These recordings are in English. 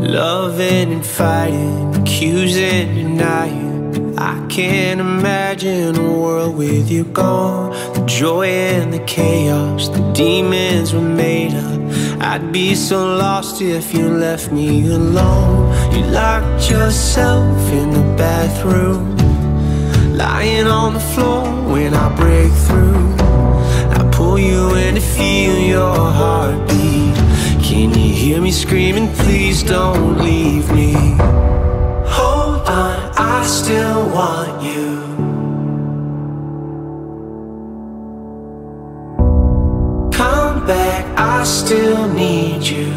Loving and fighting, accusing, denying. I can't imagine a world with you gone. The joy and the chaos, the demons were made up. I'd be so lost if you left me alone. You locked yourself in the bathroom, lying on the floor when I break through. I pull you in to feel your heartbeat. Can you hear me screaming, please don't leave me? Hold on, I still want you. Come back, I still need you.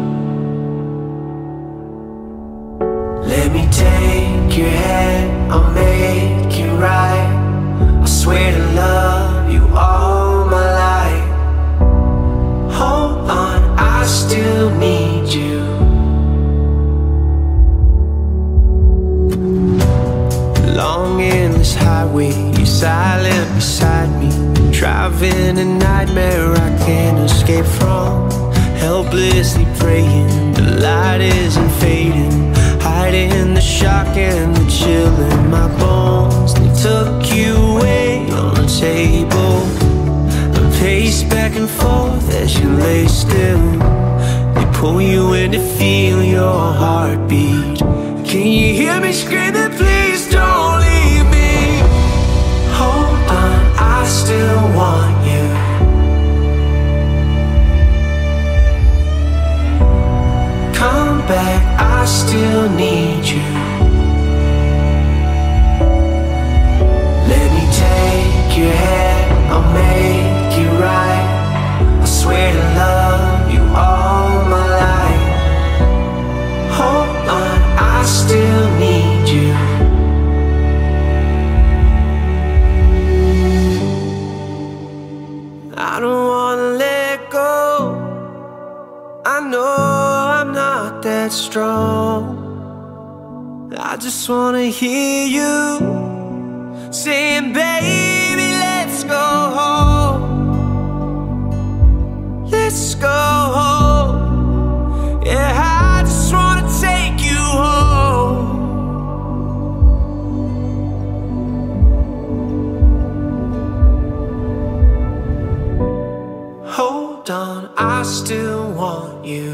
Let me take your hand, I'll make it right. I swear to love you all my life. Hold on, I still need you. Long endless highway, you're silent beside me. Driving a nightmare I can't escape from. Helplessly praying, the light isn't fading. Hiding the shock and the chill in my bones. They took you away on the table. I pace back and forth as you lay still. They pull you in to feel your heartbeat. Can you hear me screaming, please don't leave me? Hold on, I still want you. Come back, I still need you. Let me take your hand, I'll make it right. I swear to love you all my life. Hold on, I still need you. I don't wanna let go. I know I'm not that strong. I just wanna hear you saying, baby, let's go home. Let's go home. Yeah, I just wanna take you home. Hold on, I still want you.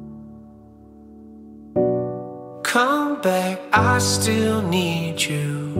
Come back, I still need you.